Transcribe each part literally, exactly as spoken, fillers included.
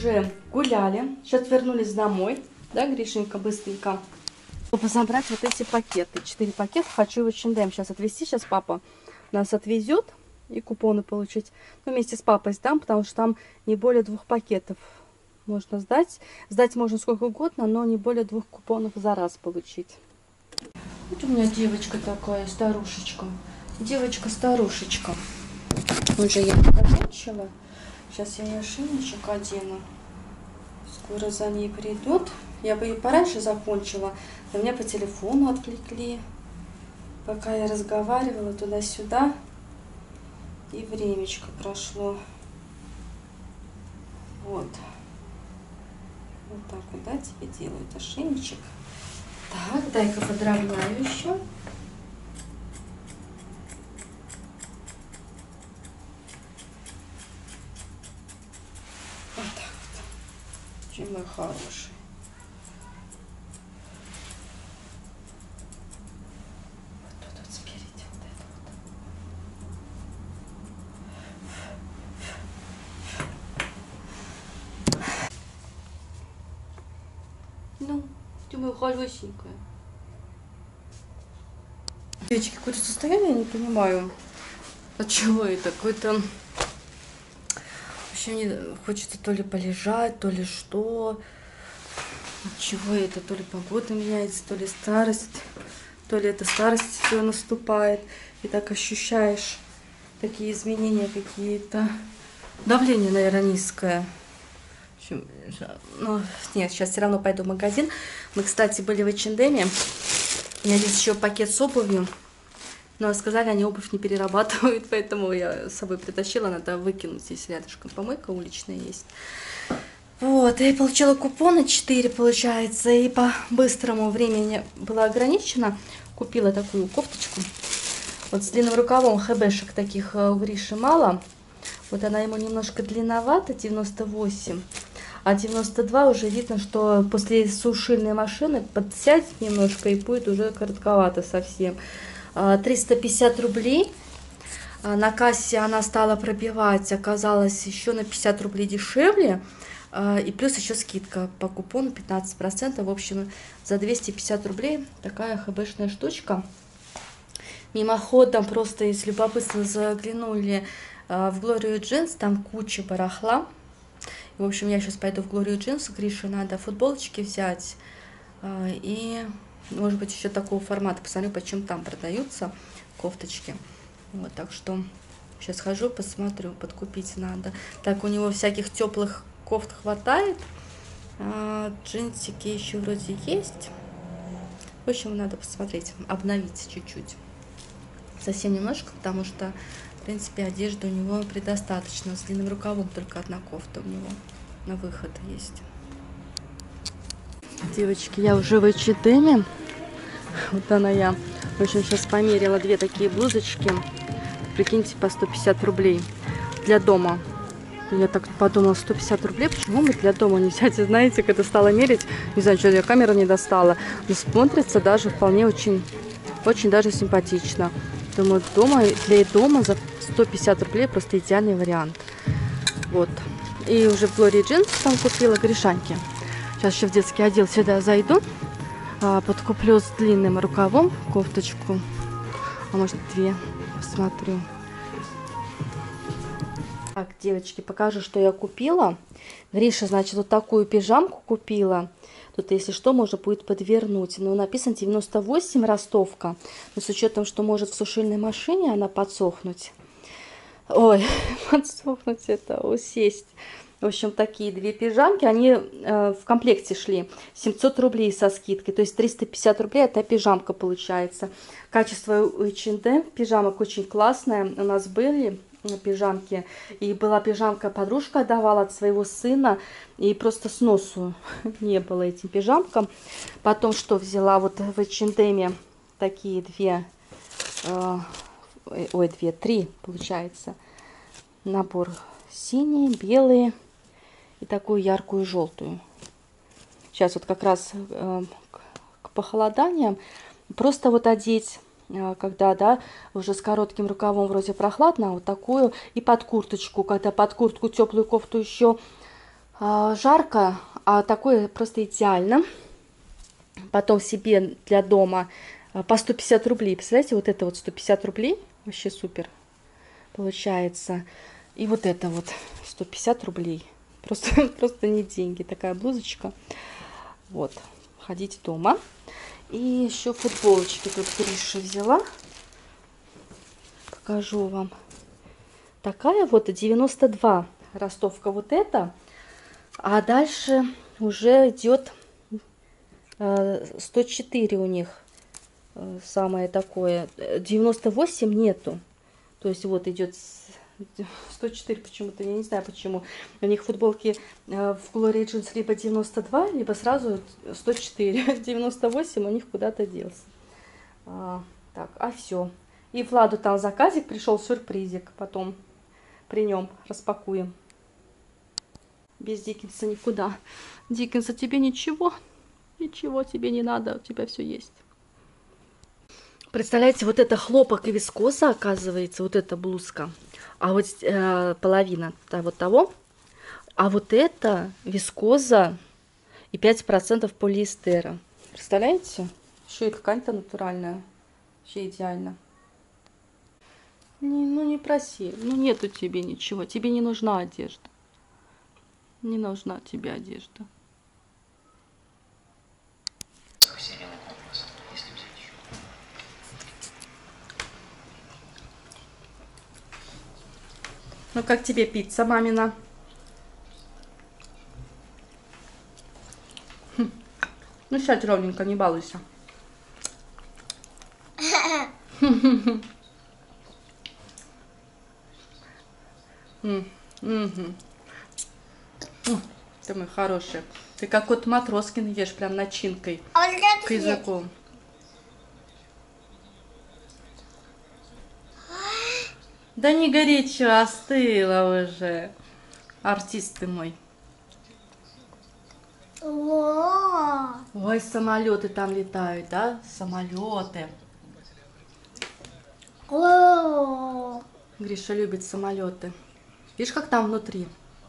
уже гуляли, сейчас вернулись домой, да, Гришенька, быстренько, чтобы забрать вот эти пакеты. Четыре пакета хочу в эйч энд эм сейчас отвезти, сейчас папа нас отвезет и купоны получить. Ну, вместе с папой сдам, потому что там не более двух пакетов можно сдать. Сдать можно сколько угодно, но не более двух купонов за раз получить. Вот у меня девочка такая, старушечка. Девочка-старушечка. Уже я закончила. Сейчас я ей ошейничек одену. Скоро за ней придут. Я бы и пораньше закончила, но меня по телефону отвлекли. Пока я разговаривала туда-сюда. И времечко прошло. Вот. Вот так вот, да, тебе делают ошейничек. Так, дай-ка подровняю еще. Вот так вот. Чем мой хороший. Вот тут вот спереди вот это вот. Ну, ты моя хорошенькая. Девочки, какое-то состояние, я не понимаю, от чего это. Какое-то... Вообще мне хочется то ли полежать, то ли что. От чего это? То ли погода меняется, то ли старость. То ли это старость все наступает. И так ощущаешь такие изменения какие-то. Давление, наверное, низкое. В общем, ну, нет, сейчас все равно пойду в магазин. Мы, кстати, были в эйч энд эм. У меня здесь еще пакет с обувью. Но сказали, они обувь не перерабатывают, поэтому я с собой притащила. Надо выкинуть. Здесь рядышком помойка уличная есть. Вот, я получила купоны четыре, получается. И по быстрому времени было ограничено. Купила такую кофточку. Вот с длинным рукавом, хэбэшек таких у Гриши мало. Вот она ему немножко длинновата, девяносто восемь. А девяносто два уже видно, что после сушильной машины подсядет немножко и будет уже коротковато совсем. триста пятьдесят рублей. На кассе она стала пробивать, оказалось еще на пятьдесят рублей дешевле. И плюс еще скидка по купону пятнадцать процентов. В общем, за двести пятьдесят рублей такая хэбэшная штучка. Мимоходом просто из любопытства заглянули в Глорию Джинс. Там куча барахла. В общем, я сейчас пойду в Глорию Джинс. Грише надо футболочки взять. И, может быть, еще такого формата. Посмотрю, почем там продаются кофточки. Вот, так что сейчас хожу, посмотрю, подкупить надо. Так, у него всяких теплых кофт хватает. А, джинсики еще вроде есть. В общем, надо посмотреть, обновить чуть-чуть. Совсем немножко, потому что... В принципе, одежды у него предостаточно. С длинным рукавом только одна кофта у него на выход есть. Девочки, я уже в эйч энд эм. Вот она я. В общем, сейчас померила две такие блузочки. Прикиньте, по сто пятьдесят рублей. Для дома. Я так подумала, сто пятьдесят рублей. Почему бы для дома не взять? И знаете, когда стала мерить, не знаю, что я камеру не достала. Но смотрится даже вполне очень, очень даже симпатично. Думаю, дома, для дома за сто пятьдесят рублей просто идеальный вариант. Вот. И уже в Глории Джинс там купила Гришаньки. Сейчас еще в детский отдел сюда зайду. А, подкуплю с длинным рукавом кофточку. А может, две. Посмотрю. Так, девочки, покажу, что я купила. Гриша, значит, вот такую пижамку купила. Тут, если что, можно будет подвернуть. Но написано девяносто восемь ростовка. Но с учетом, что может в сушильной машине она подсохнуть. Ой, подсохнуть это, усесть. В общем, такие две пижамки. Они э, в комплекте шли. семьсот рублей со скидкой. То есть триста пятьдесят рублей это пижамка получается. Качество у эйч энд эм пижамок очень классное. У нас были... пижамки. И была пижамка, подружка отдавала от своего сына. И просто сносу не было этим пижамкам. Потом что взяла? Вот в эйч энд эм такие две, э, ой, две, три получается. Набор синий, белый и такую яркую желтую. Сейчас вот как раз э, к похолоданиям просто вот одеть, когда, да, уже с коротким рукавом вроде прохладно, а вот такую и под курточку, когда под куртку теплую кофту еще А, жарко, а такое просто идеально. Потом себе для дома по сто пятьдесят рублей. Представляете, вот это вот сто пятьдесят рублей. Вообще супер получается. И вот это вот сто пятьдесят рублей. Просто, просто не деньги. Такая блузочка. Вот. Ходить дома. И еще футболочки тут Гриша взяла. Покажу вам. Такая вот девяносто два ростовка вот эта. А дальше уже идет сто четыре у них. Самое такое. девяносто восемь нету. То есть вот идет сто четыре почему-то. Я не знаю почему. У них футболки в Glory Jeans либо девяносто два, либо сразу сто четыре. девяносто восемь у них куда-то делся. А, так, а все. И Владу там заказик пришел, сюрпризик. Потом при нем распакуем. Без Диккенса никуда. Диккенса, тебе ничего? Ничего тебе не надо, у тебя все есть. Представляете, вот это хлопок и вискоза, оказывается, вот эта блузка. А вот э, половина -то, вот того. А вот это вискоза и пять процентов полиэстера. Представляете? Еще и ткань-то натуральная. Вообще идеально. Не, ну не проси. Ну нету тебе ничего. Тебе не нужна одежда. Не нужна тебе одежда. Ну как тебе пицца, мамина? Хм. Ну сядь ровненько, не балуйся. Ты мой хороший. Ты как вот Матроскин ешь, прям начинкой к языку. Да не горячо, остыла уже. Артист ты мой. Ой, самолеты там летают, да? Самолеты. Гриша любит самолеты. Видишь, как там внутри?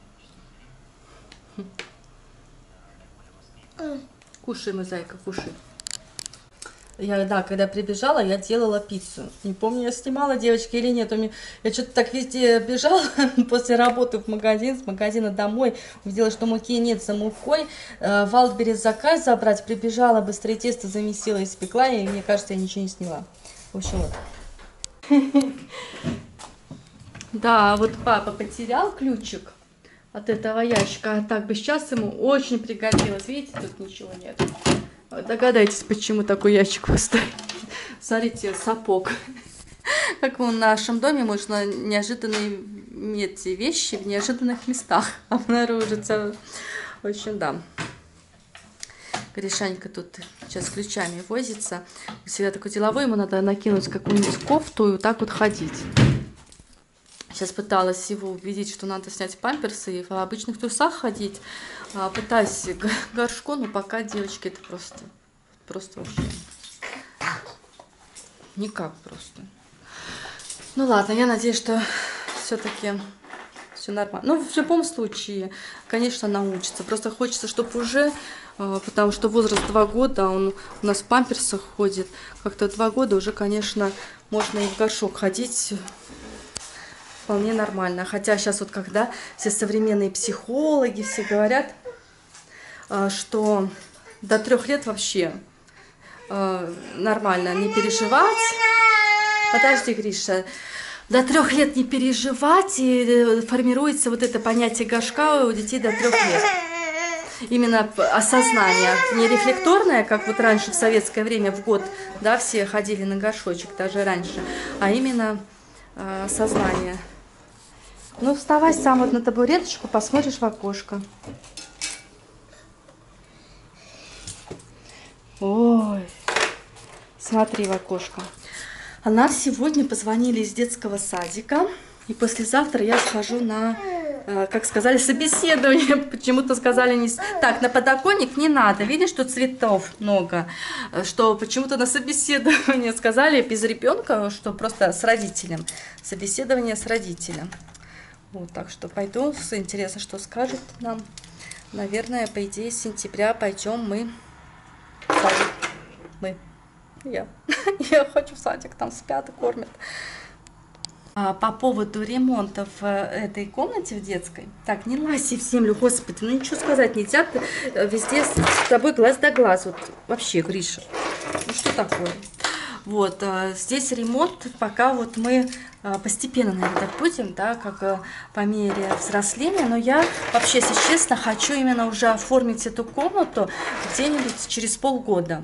Кушай, мой зайка, кушай. Я, да, когда прибежала, я делала пиццу. Не помню, я снимала, девочки, или нет. У меня, я что-то так везде бежала после работы в магазин, с магазина домой. Увидела, что муки нет, за мукой. Э, в Wildberries заказ забрать. Прибежала, быстрее тесто замесила, испекла. И мне кажется, я ничего не сняла. В общем, вот. Да, вот папа потерял ключик от этого ящика. А так бы сейчас ему очень пригодилось. Видите, тут ничего нет. Догадайтесь, почему такой ящик пустой. Смотрите, сапог. Как в нашем доме можно неожиданные эти вещи в неожиданных местах обнаружиться. В общем, да. Гришанька тут сейчас с ключами возится. Всегда такой деловой, ему надо накинуть какую-нибудь кофту и вот так вот ходить. Сейчас пыталась его убедить, что надо снять памперсы и в обычных трусах ходить. Пытаюсь горшку, но пока, девочки, это просто, просто вообще никак просто. Ну ладно, я надеюсь, что все-таки все нормально. Ну, в любом случае, конечно, научится. Просто хочется, чтобы уже, потому что возраст два года, он у нас в памперсах ходит. Как-то два года уже, конечно, можно и в горшок ходить. Вполне нормально. Хотя сейчас вот когда все современные психологи все говорят, что до трех лет вообще нормально не переживать. Подожди, Гриша. До трех лет не переживать, и формируется вот это понятие горшка у детей до трех лет. Именно осознание. Не рефлекторное, как вот раньше в советское время в год, да, все ходили на горшочек, даже раньше, а именно осознание. Ну, вставай сам вот на табуреточку, посмотришь в окошко. Ой, смотри в окошко. А нам сегодня позвонили из детского садика. И послезавтра я схожу на, как сказали, собеседование. Почему-то сказали не... Так, на подоконник не надо. Видишь, что цветов много. Что почему-то на собеседование сказали без ребенка, что просто с родителем. Собеседование с родителем. Вот, так что пойду. Интересно, что скажет нам. Наверное, по идее, с сентября пойдем мы в садик. Мы. Я. Я хочу в садик, там спят и кормят. А по поводу ремонта в этой комнате в детской. Так, не лази в землю, господи, ну ничего сказать нельзя. Ты везде с тобой глаз да глаз. Вот вообще, Гриша. Ну что такое? Вот, здесь ремонт, пока вот мы постепенно, наверное, так будем, да, как по мере взросления. Но я вообще, если честно, хочу именно уже оформить эту комнату где-нибудь через полгода.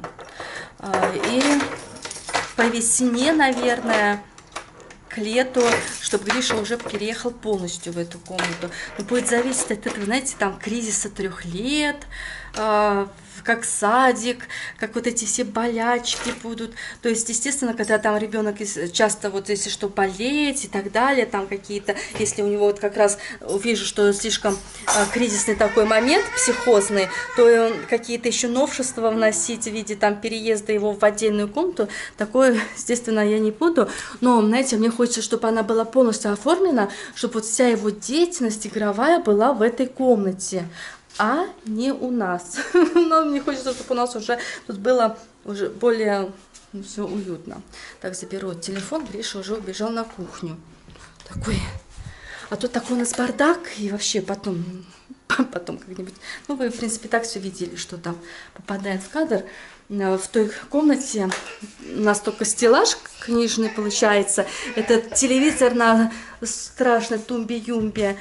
И по весне, наверное, к лету, чтобы Гриша уже переехал полностью в эту комнату. Но будет зависеть от этого, знаете, там кризиса трех лет, э, как садик, как вот эти все болячки будут. То есть, естественно, когда там ребенок часто вот если что болеет и так далее, там какие-то, если у него вот как раз увижу, что слишком э, кризисный такой момент, психозный, то какие-то еще новшества вносить в виде там переезда его в отдельную комнату, такое, естественно, я не буду. Но, знаете, мне хочется, чтобы она была полностью оформлена, чтобы вот вся его деятельность игровая была в этой комнате, а не у нас. Но мне хочется, чтобы у нас уже тут было уже более ну, все уютно. Так, заберу телефон, Гриша уже убежал на кухню. Такой. А тут такой у нас бардак, и вообще потом, потом как-нибудь, ну вы, в принципе, так все видели, что там попадает в кадр. В той комнате у нас только стеллаж книжный получается. Этот телевизор на страшной тумбе-юмбе.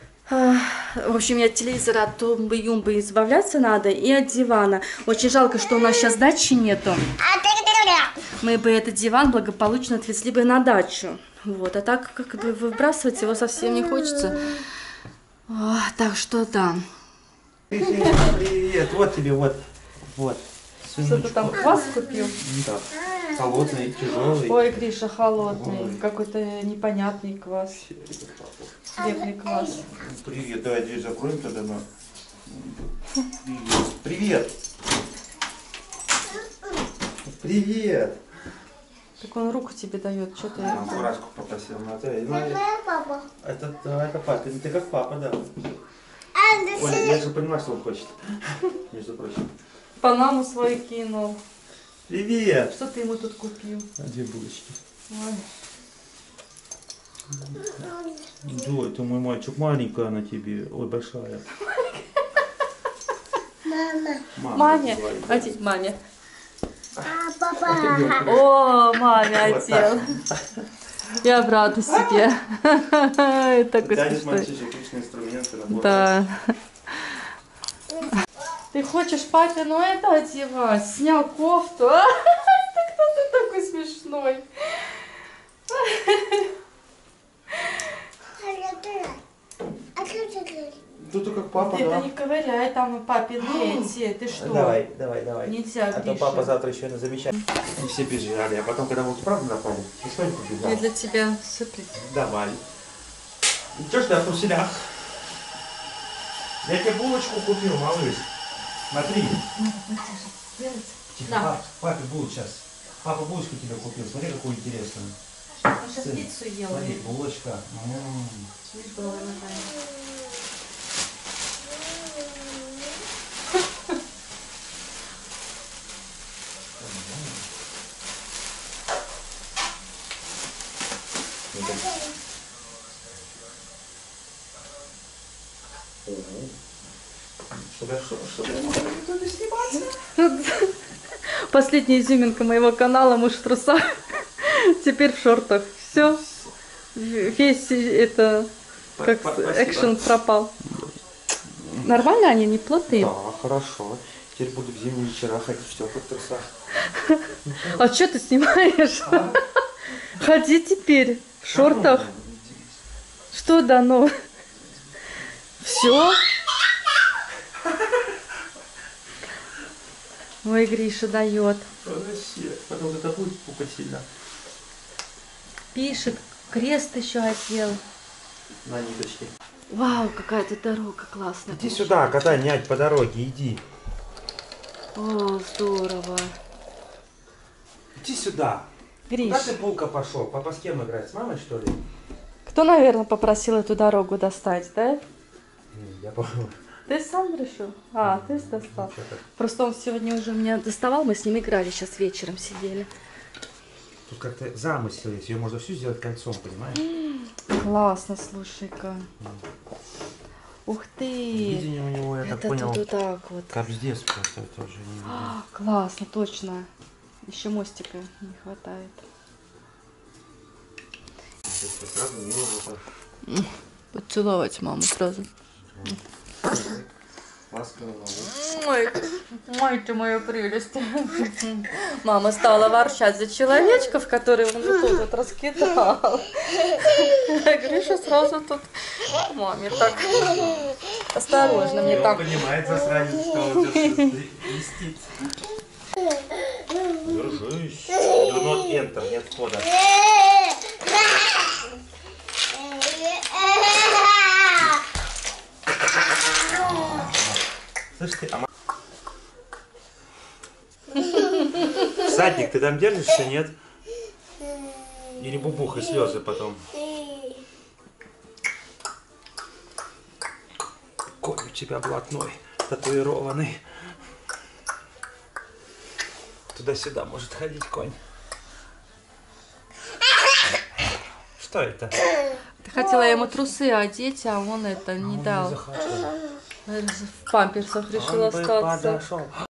В общем, мне от телевизора, от тумбы-юмбы избавляться надо и от дивана. Очень жалко, что у нас сейчас дачи нету. Мы бы этот диван благополучно отвезли бы на дачу. Вот, а так как бы выбрасывать его совсем не хочется. О, так что да. Привет, вот тебе, вот, вот. Что ты там квас купил? Да. Холодный, тяжелый. Ой, Гриша, холодный. Какой-то непонятный квас. Хлебный квас. Привет, давай дверь закроем тогда. На... Привет. Привет. Так он руку тебе дает, что ты? Я фуражку попросил. Ну, это, ну, папа. Это, это папа, ты, ты как папа, да. Оля, я же понимаю, что он хочет. Между прочим. Панаму свою кинул. Привет. Что ты ему тут купил? А две булочки. Ой. Да, это мой мальчик, маленькая она тебе. Ой, большая. Мама. Маме. Одеть маме. О, маме одел. Я рада себе. Такой смешной. Да. Ты хочешь папе, ну это одевать? Снял кофту. А? Кто ты такой смешной? Ну ты как папа, ты да? Это не ковыряй, там и папины эти. Ты что? Давай, давай, давай. Нельзя, А Гриша. то папа завтра еще на замечание. И все бежали, а потом, когда волки правда напали, никто не побежал. Я для тебя сюрприз. Давай. Что ж ты в труселях? Я тебе булочку купил, малыш. Смотри. Тихо, Да. пап, папе будет сейчас. Папа булочку тебе купил, смотри, какую интересную. Он сейчас пиццу ел. Смотри, булочка. М-м-м. Видишь, голова ногами. Чтобы я, чтобы я мог не сниматься. Последняя изюминка моего канала, муж в трусах. Теперь в шортах. Все. Весь это как экшен пропал. Нормально они, не плотные? Да, хорошо. Теперь буду в зимние вечера ходить в теплых трусах. А что ты снимаешь? А? Ходи теперь в шортах. Что да, ну? Все. Ой, Гриша дает. Вообще, потом это будет пукать сильно. Пишет, крест еще одел. На ниточке. Вау, какая-то дорога классная. Иди сюда, катай, нять по дороге, иди. О, здорово. Иди сюда. Гриш, Куда ты, Пулка, пошел? Папа с кем играть? С мамой, что ли? Кто, наверное, попросил эту дорогу достать, да? Не, я помню. Ты сам решил? А, ты достал. Просто он сегодня уже меня доставал, мы с ним играли, сейчас вечером сидели. Тут как-то замысел есть, ее можно всю сделать кольцом, понимаешь? Классно, слушай-ка. Ух ты! Видение у него, я это так понял, тут вот так вот. капздец просто, это уже не видно. А, классно, точно. Еще мостика не хватает. Сразу мимо вот так. Поцеловать маму сразу. Ласково, Ой, ой, ты моя прелесть. Мама стала ворчать за человечков, которые он вот тут вот раскидал. Гриша сразу тут маме так осторожно, мне он так. понимает, засранец, что он сейчас листит. Держись. Do not enter, нет входа. Слышь ты, а... Садник, ты там держишься, нет? Или бубуха, слезы потом? Конь у тебя блатной, татуированный. Туда-сюда может ходить конь. Что это? Ты хотела ему трусы одеть, а он это не Он дал. не захотел. В памперсах решил Он бы остаться. подошел.